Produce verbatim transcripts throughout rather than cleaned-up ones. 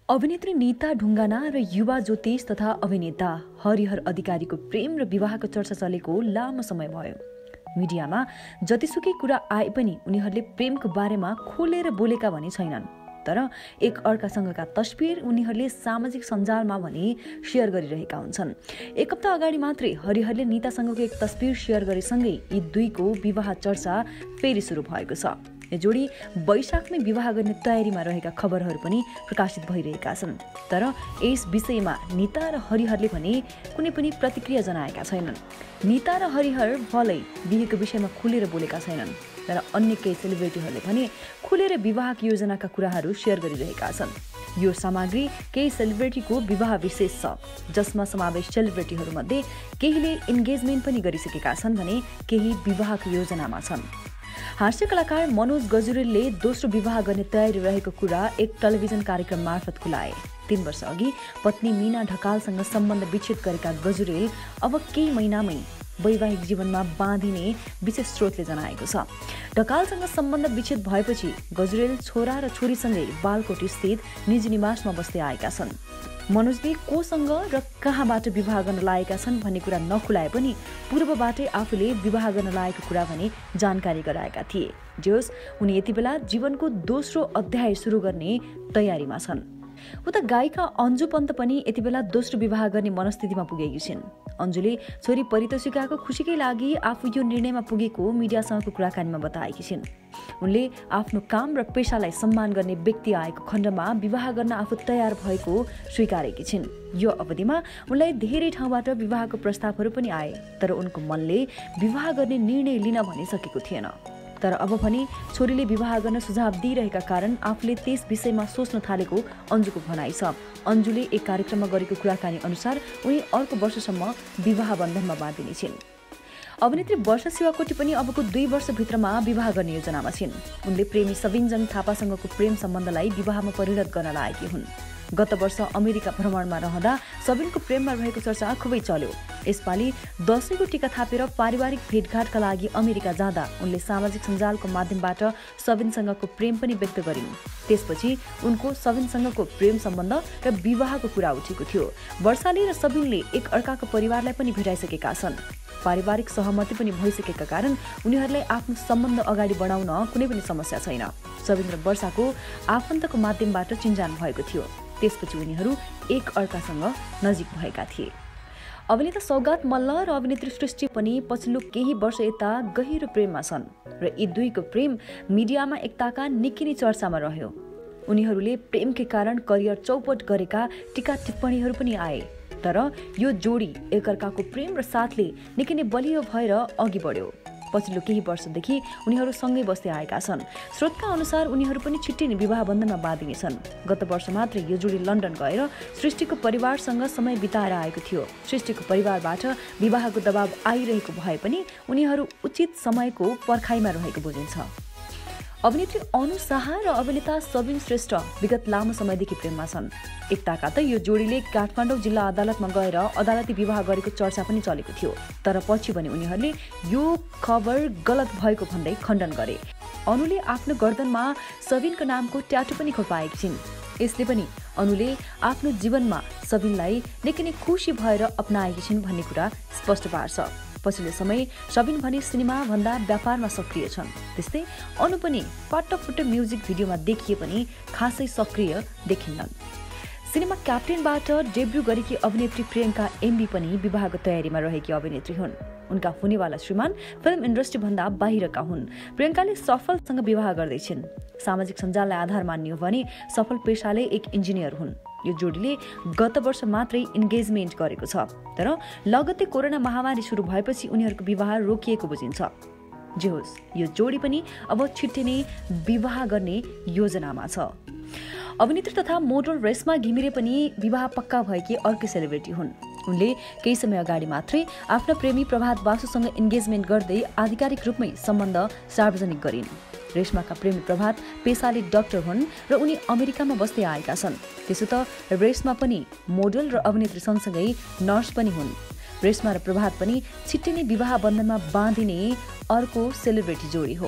अभिनेत्री नीता ढुङ्गाना र युवा ज्योतिष तथा अभिनेता हरिहर अधिकारीको प्रेम र विवाहको चर्चा चलेको लामो समय भयो। मिडियामा जतिसुकै कुरा आए पनि उनीहरूले प्रेमको बारेमा खोलेर बोलेका भने छैनन्। तर एक अर्कासँगका तस्बिर उनीहरूले सामाजिक सञ्जालमा भने सेयर गरिरहेका हुन्छन्। एक हप्ता अगाडि मात्रै हरिहरले नीतासँगको एक तस्बिर सेयर गरेसँगै यी दुईको विवाह चर्चा फेरि सुरु भएको छ। यो जोडी वैशाखमै विवाह गर्ने तयारीमा रहेका खबरहरू पनि प्रकाशित भइरहेका छन्। तर यस विषयमा नीता र हरिहरले भने कुनै पनि प्रतिक्रिया जनाएका छैनन्। नीता र हरिहर भलै बिहेको विषयमा खुलेर बोलेका छैनन्, तर अन्य केही सेलिब्रिटीहरूले भने खुलेर विवाहको योजनाका कुराहरू सेयर गरिरहेका छन्। यो सामग्री केही सेलिब्रिटीको विवाह विशेष छ, जसमा समावेश सेलिब्रिटीहरूमध्ये केहीले इन्गेजमेन्ट पनि गरिसकेका छन् भने केही विवाहको योजनामा छन्। हास्य कलाकार मनोज गजुरेलले दोस्रो विवाह गर्ने तयारी रहेको कुरा एक टेलिभिजन कार्यक्रम मार्फत खुलाए। तीन वर्ष अघि पत्नी मीना ढकालसँग सम्बन्ध विच्छेद गरेका गजुरेल अब केही महिनामै वैवाहिक जीवनमा बाँधिने विशेष स्रोतले जनाएको छ। ढकालसँग सम्बन्ध विच्छेद भएपछि गजुरेल छोरा र छोरीसँगै बालकोट स्थित निजी निवासमा बस्दै आएका छन्। मनोजले कोसँग र कहाँबाट विवाह गर्न लागेका छन् भन्ने कुरा नखुलाए पनि पूर्वबाटै आफूले विवाह गर्न लागेको कुरा भने जानकारी गराएका थिए। जे होस्, उनी यति बेला जीवनको दोस्रो अध्याय सुरु गर्ने तयारीमा छन्। उता गायिका अन्जु पन्त पनि यति बेला दोस्रो विवाह गर्ने मनस्थितिमा पुगेकी छिन्। अन्जुले छोरी परितोषिकाको खुसीकै लागि आफू यो निर्णयमा पुगेको मिडियासँगको कुराकानीमा बताएकी छिन्। उनले आफ्नो काम र पेशालाई सम्मान गर्ने व्यक्ति आएको खण्डमा विवाह गर्न आफू तयार भएको स्वीकारेकी छिन्। यो अवधिमा उनलाई धेरै ठाउँबाट विवाहको प्रस्तावहरू पनि आए, तर उनको मनले विवाह गर्ने निर्णय लिन भनिसकेको थिएन। तर अब भने छोरीले विवाह गर्न सुझाव दिइरहेका कारण आफूले त्यस विषयमा सोच्न थालेको अन्जुको भनाइ छ। अन्जुले एक कार्यक्रममा गरेको कुराकानी अनुसार उनी अर्को वर्षसम्म विवाह बन्धनमा बाँधिने छिन्। अभिनेत्री वर्षा शिवाकोटी पनि अबको दुई वर्षभित्रमा विवाह गर्ने योजनामा छिन्। उनले प्रेमी सबिनजङ थापासँगको प्रेम सम्बन्धलाई विवाहमा परिणत गर्न लागेकी हुन्। गत वर्ष अमेरिका भ्रमणमा रहँदा सबिनको प्रेममा रहेको चर्चा खुबै चल्यो। यसपालि दसैँको टीका थापेर पारिवारिक भेटघाटका लागि अमेरिका जाँदा उनले सामाजिक सञ्जालको माध्यमबाट सबिनसँगको प्रेम पनि व्यक्त गरिन्। त्यसपछि उनको सबिनसँगको प्रेम सम्बन्ध र विवाहको कुरा उठेको थियो। वर्षाले र सबिनले एक अर्काको परिवारलाई पनि भेटाइसकेका छन्। पारिवारिक सहमति पनि भइसकेका कारण उनीहरूलाई आफ्नो सम्बन्ध अगाडि बढाउन कुनै पनि समस्या छैन। सबिन र वर्षाको आफन्तको माध्यमबाट चिन्जान भएको थियो। त्यसपछि उनीहरू एक अर्कासँग नजिक भएका थिए। अभिनेता सौगात मल्ल र अभिनेत्री सृष्टि पनि पछिल्लो केही वर्ष यता गहिरो प्रेममा छन् र यी दुईको प्रेम मिडियामा एकताका निकै नै चर्चामा रह्यो। उनीहरूले प्रेमकै कारण करियर चौपट गरेका टीका टिप्पणीहरू पनि आए। तर यो जोडी एकअर्काको प्रेम र साथले निकै नै बलियो भएर अघि बढ्यो। पछिल्लो केही वर्षदेखि उनीहरू सँगै बस्दै आएका छन्। स्रोतका अनुसार उनीहरू पनि छिट्टै नै विवाह बन्धनमा बाँधिने छन्। गत वर्ष मात्रै यो जोडी लन्डन गएर सृष्टिको परिवारसँग समय बिताएर आएको थियो। सृष्टिको परिवारबाट विवाहको दबाव आइरहेको भए पनि उनीहरू उचित समयको पर्खाइमा रहेको बुझिन्छ। अभिनेत्री अनु शाह र अभिनेता सबिन श्रेष्ठ विगत लामो समयदेखि प्रेममा छन्। एकताका त यो जोडीले काठमाडौँ जिल्ला अदालतमा गएर अदालती विवाह गरेको चर्चा पनि चलेको थियो। तर पछि भने उनीहरूले यो खबर गलत भएको भन्दै खण्डन गरे। अनुले आफ्नो गर्दनमा सबिनको नामको ट्याटू पनि खोपाएकी छिन्। यसले पनि अनुले आफ्नो जीवनमा सबिनलाई निकै नै खुसी भएर अपनाएकी छिन् भन्ने कुरा स्पष्ट पार्छ। पछिल्लो समय सबिन भने सिनेमा भन्दा व्यापारमा सक्रिय छन्। त्यस्तै अनु पनि पटफुट म्युजिक भिडियोमा देखिए पनि खासै सक्रिय देखिन्नन्। सिनेमा क्याप्टेनबाट डेब्यू गरेकी अभिनेत्री प्रियङ्का एमबी पनि विवाहको तयारीमा रहेकी अभिनेत्री हुन्। उनका हुनेवाला श्रीमान फिल्म इन्डस्ट्री भन्दा बाहिरका हुन्। प्रियङ्काले सफलसँग विवाह गर्दैछिन्। सामाजिक सञ्जाललाई आधार मान्ने हो भने सफल पेशाले एक इन्जिनियर हुन्। यो जोडीले गत वर्ष मात्रै इन्गेजमेन्ट गरेको छ। तर लगत्तै कोरोना महामारी सुरु भएपछि उनीहरूको विवाह रोकिएको बुझिन्छ। जे होस्, यो जोडी पनि अब छिट्टै नै विवाह गर्ने योजनामा छ। अभिनेत्री तथा मोडल रेशमा घिमिरे पनि विवाह पक्का भएकी अर्कै सेलिब्रिटी हुन्। उनले केही समय अगाडि मात्रै आफ्ना प्रेमी प्रभात बासुसँग इन्गेजमेन्ट गर्दै आधिकारिक रूपमै सम्बन्ध सार्वजनिक गरिन्। रेशमाका प्रेमी प्रभात पेसाले डाक्टर हुन् र उनी अमेरिकामा बस्दै आएका छन्। त्यसो त रेशमा पनि मोडल र अभिनेत्री सँगसँगै नर्स पनि हुन्। रेशमा र प्रभात पनि छिट्टै नै विवाह बन्धनमा बाँधिने अर्को सेलिब्रिटी जोडी हो।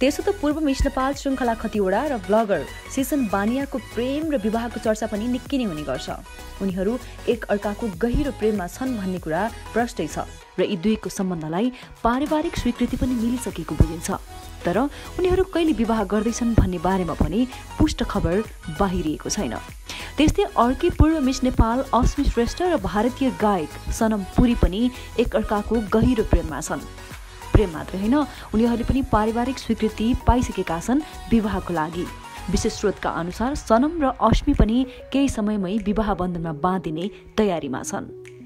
त्यसो त पूर्व मिस नेपाल श्रृङ्खला खतिवडा र ब्लगर सेसन बानियाको प्रेम र विवाहको चर्चा पनि निकै नै हुने गर्छ। उनीहरू एक अर्काको गहिरो प्रेममा छन् भन्ने कुरा प्रष्टै छ र यी दुईको सम्बन्धलाई पारिवारिक स्वीकृति पनि मिलिसकेको बुझिन्छ। तर उनीहरू कहिले विवाह गर्दैछन् भन्ने बारेमा पनि पुष्ट खबर बाहिरिएको छैन। त्यस्तै अर्कै पूर्व मिस नेपाल अस्मी श्रेष्ठ र भारतीय गायक सनम पुरी पनि एक अर्काको गहिरो प्रेममा छन्। प्रेम मात्र होइन, उनीहरूले पनि पारिवारिक स्वीकृति पाइसकेका छन् विवाहको लागि। विशेष स्रोतका अनुसार सनम र अस्मी पनि केही समयमै विवाह बन्धनमा बाँधिने तयारीमा छन्।